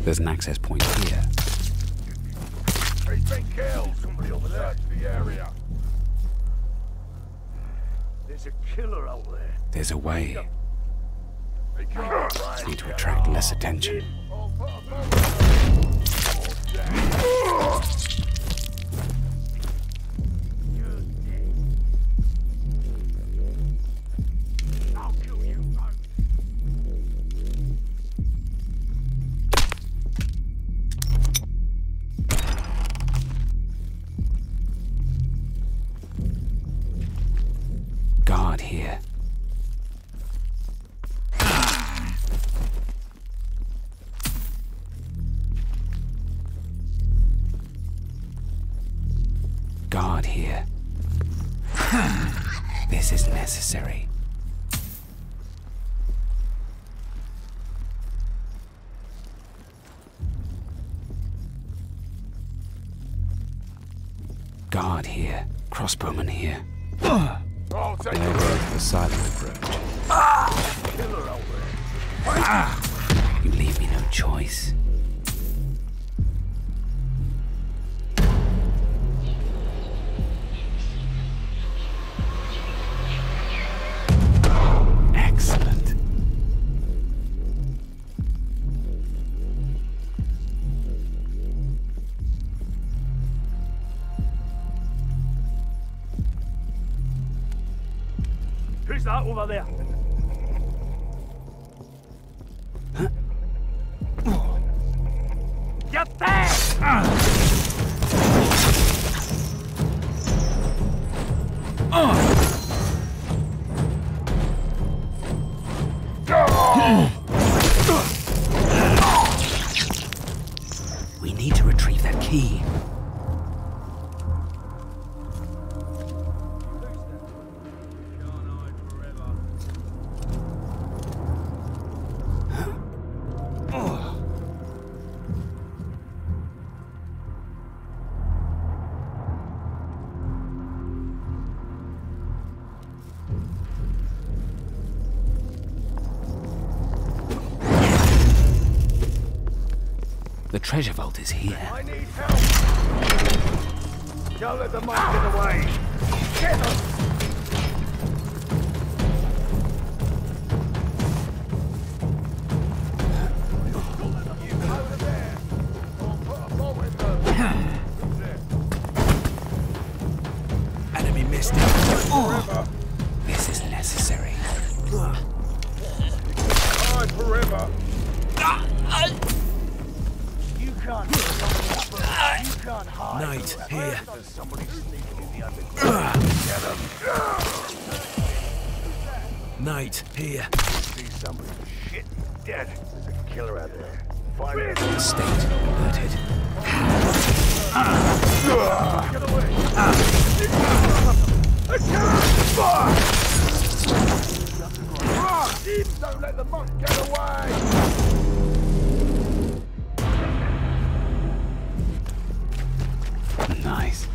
There's an access point here. He's been killed. Somebody over there. Search the area. There's a killer out there. There's a way. Just need to attract less attention. Guard here. Guard here. This is necessary. Guard here. Crossbowman here. I'll take Never over the silent approach. killer out there. You leave me no choice. Excellent. Who's that over there? Get there! We need to retrieve that key. The treasure vault is here. I need help! Don't let the monk get away! Get them! Over there! I'll put a bomb in them! Enemy missed it. This is necessary. Hide forever! You can't hide. Knight, here. There's somebody sneaking in the underground. Get him! Knight, here. See somebody shit dead. There's a killer out there. Find it. The state alerted. Get away! Don't let the monk get away! Nice.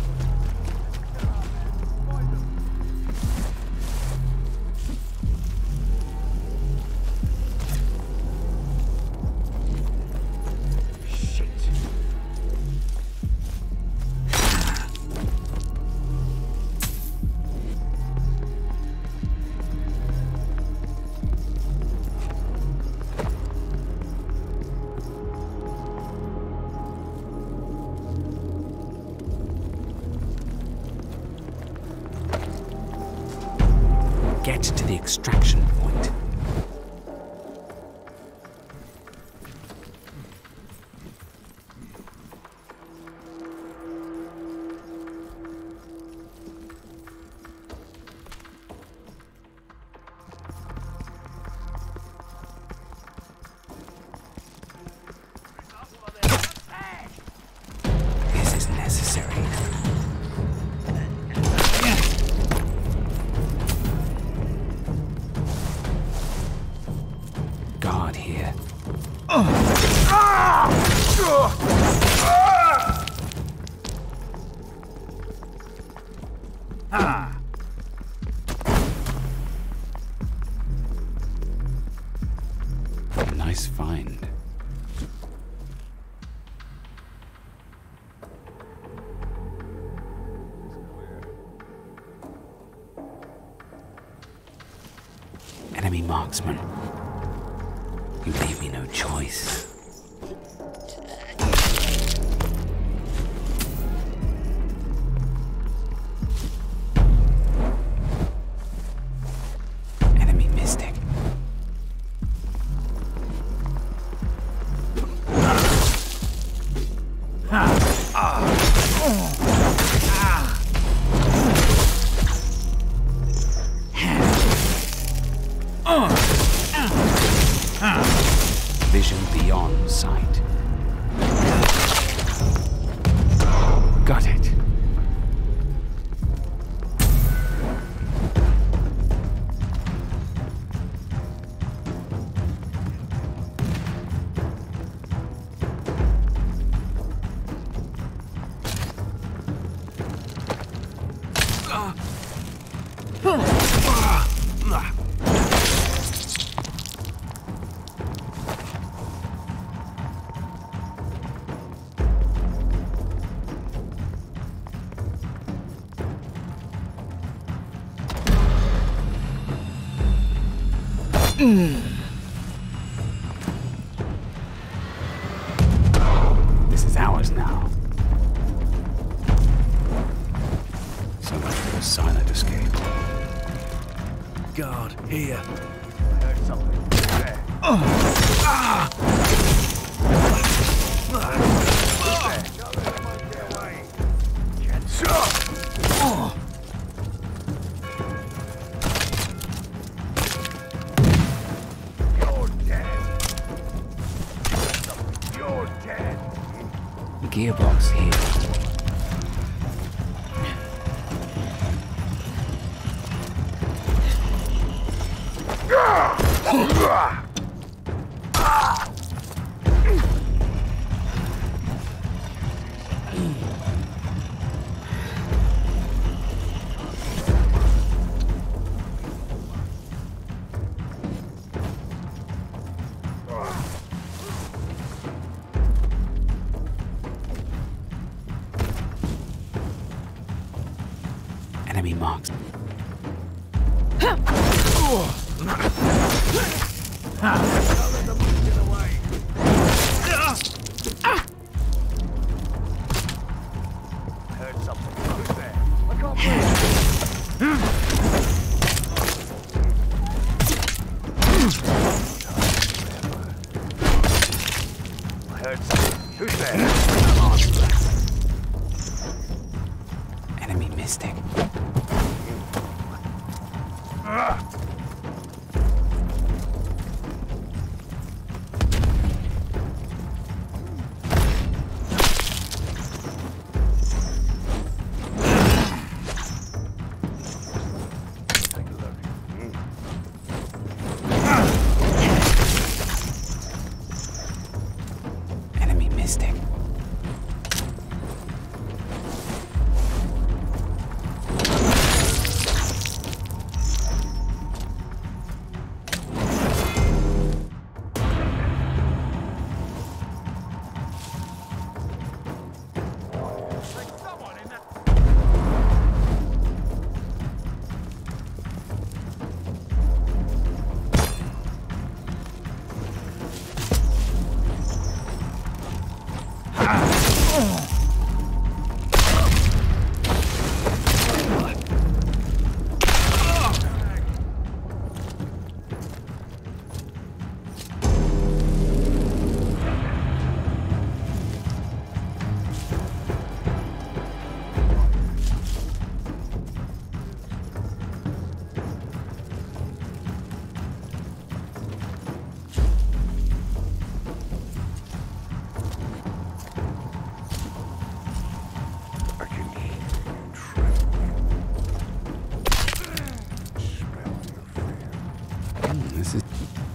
Get to the extraction point. This is necessary. Guard here. Nice find. marksman. You leave me no choice. Enemy mystic. Vision beyond sight. Got it. This is ours now. So much for a silent escape. Guard, here. I heard something. There. The gearbox here. Enemy marks. Heard something. Who's there? I can't breathe. I heard something. Who's there? Enemy mystic. Take a look. Enemy mystic. This is...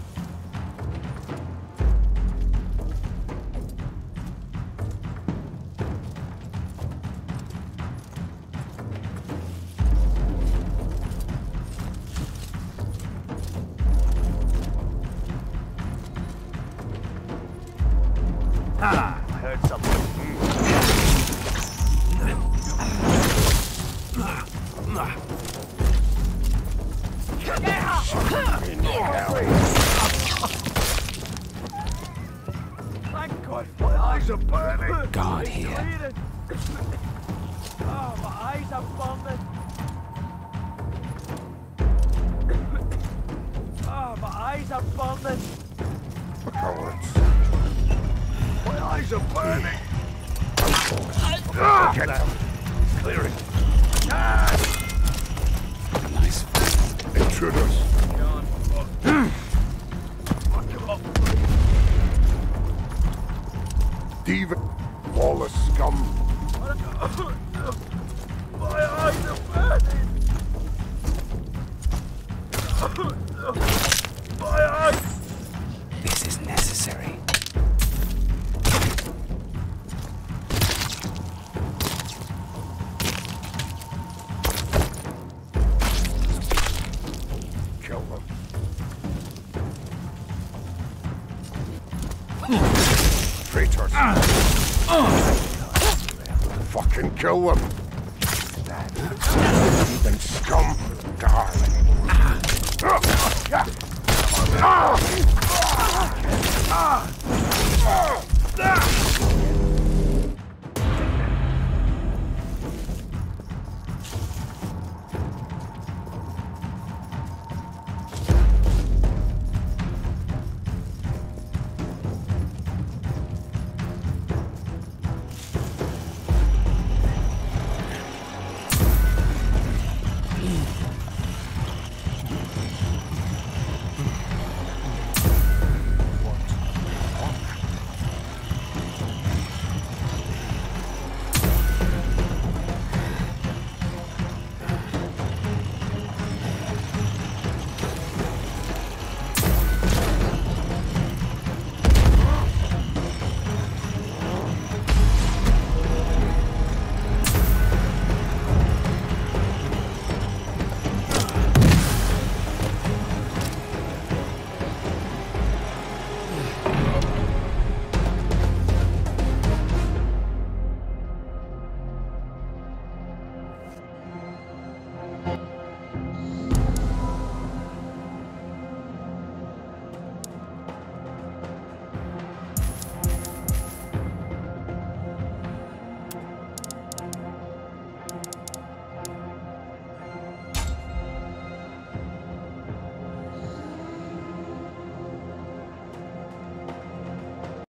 I heard something. eyes are burning! Guard here. Oh, my eyes are burning. Oh, my eyes are burning. Cowards. My eyes are burning! Get out! It's clearing. Nice. Intruders! Diva, lawless scum. My eyes are burning. My eyes. This is necessary. Kill them. Traitors. Fucking kill them. Heathen scum. Darling.